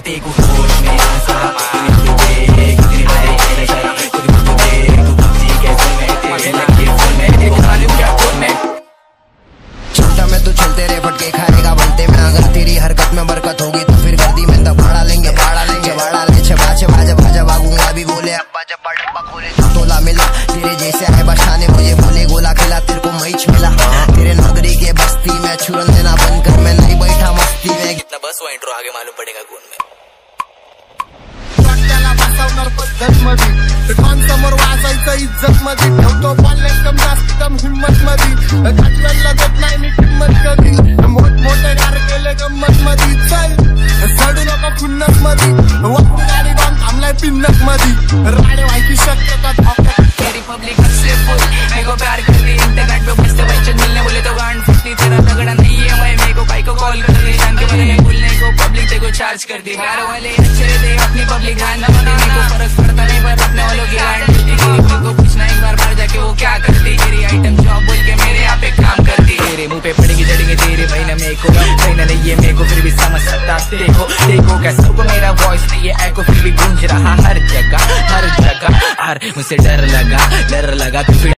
तेको होश में आसा तुझे कितनी बड़े तेरे शराब खुद तुझे तू पबजी कैसे मैं तेरे लगे फोन में देखो मालूम क्या फोन में छोटा में तू चलते रे फटके खाएगा बनते में अगर तेरी हरकत में बरकत होगी तो फिर गर्दी में तो भाड़ा लेंगे भाड़ा ले छबा भागूंगा भी बोले अब्बा जब डब्बा खोले तोला मिला तेरे जैसे है बशाने मुझे बोले गोला खिला तेरे को मैच मिला तेरे नगरी के बस्ती में छुरन देना बंद कर मैं नहीं बैठा मस्ती में कितना बस वो इंट्रो आगे मालूम पड़ेगा कौन में समोर वाजायचं इज्जत मध्ये ठेवतो बोलले कम जास्त कम हिम्मत मध्ये घातलेला देत नाही मी किंमत कधी मोठे कार केले गंमत मध्ये चल चढू नका खुन्नस मध्ये वापरू गाडी बांध थांबलाय पिन्नत मध्ये राडे व्हायची शक्यता तेरी पब्लिक से फुल मेरे को प्यार करती इंटरनेट पे बसते बच्चे मिलने बोले तो गांड फुटती तेरा तगड़ा नहीं है मैं मेरे को भाई को कॉल कर दी जान के बदले में भूलने को पब्लिक तेरे को चार्ज कर दी प्यार वाले अच्छे दे अपनी पब्लिक ध्यान न देने को फर्क पड़ता नहीं पर अपने वालों की को पूछना एक बार बाहर जाके वो क्या करती तेरी आइटम जॉब बोल के मेरे यहाँ पे काम करती तेरे मुंह पे पड़ेगी जड़ेंगे तेरे बहना मेरे को बहना नहीं है मेरे को फिर भी समझ सकता देखो क्या सबको मेरा वॉइस नहीं है एको फिर भी गूंज रहा हर जगह हर मुझसे डर लगा तू